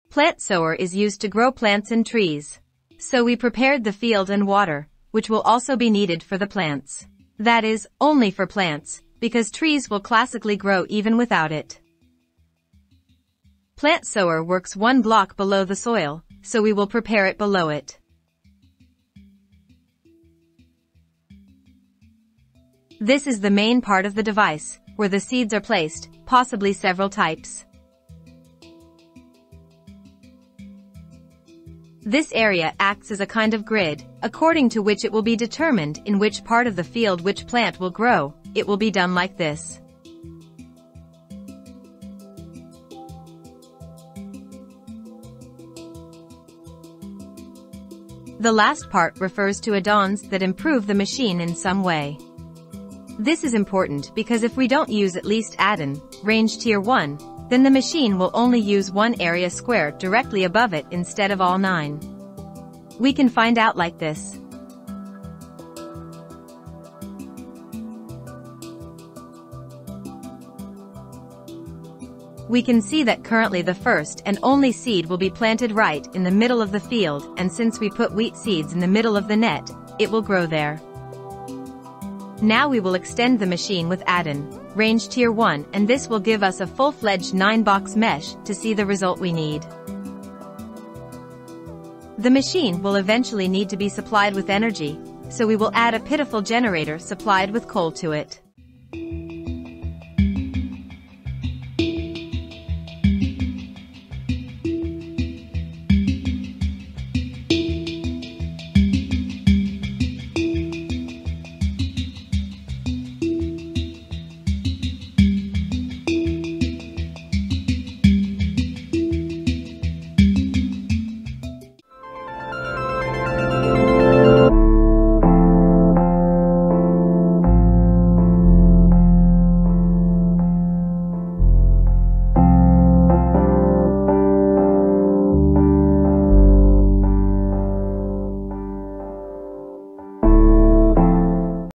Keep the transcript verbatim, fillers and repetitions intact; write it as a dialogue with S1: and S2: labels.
S1: Plant Sower is used to grow plants and trees. So we prepared the field and water, which will also be needed for the plants. That is, only for plants, because trees will classically grow even without it. Plant Sower works one block below the soil, so we will prepare it below it. This is the main part of the device, where the seeds are placed, possibly several types. This area acts as a kind of grid, according to which it will be determined in which part of the field which plant will grow. It will be done like this. The last part refers to addons that improve the machine in some way. This is important because if we don't use at least addon, range tier one, then the machine will only use one area square directly above it instead of all nine. We can find out like this. We can see that currently the first and only seed will be planted right in the middle of the field, and since we put wheat seeds in the middle of the net, it will grow there. Now we will extend the machine with addon, range tier one, and this will give us a full-fledged nine box mesh to see the result we need. The machine will eventually need to be supplied with energy, so we will add a pitiful generator supplied with coal to it.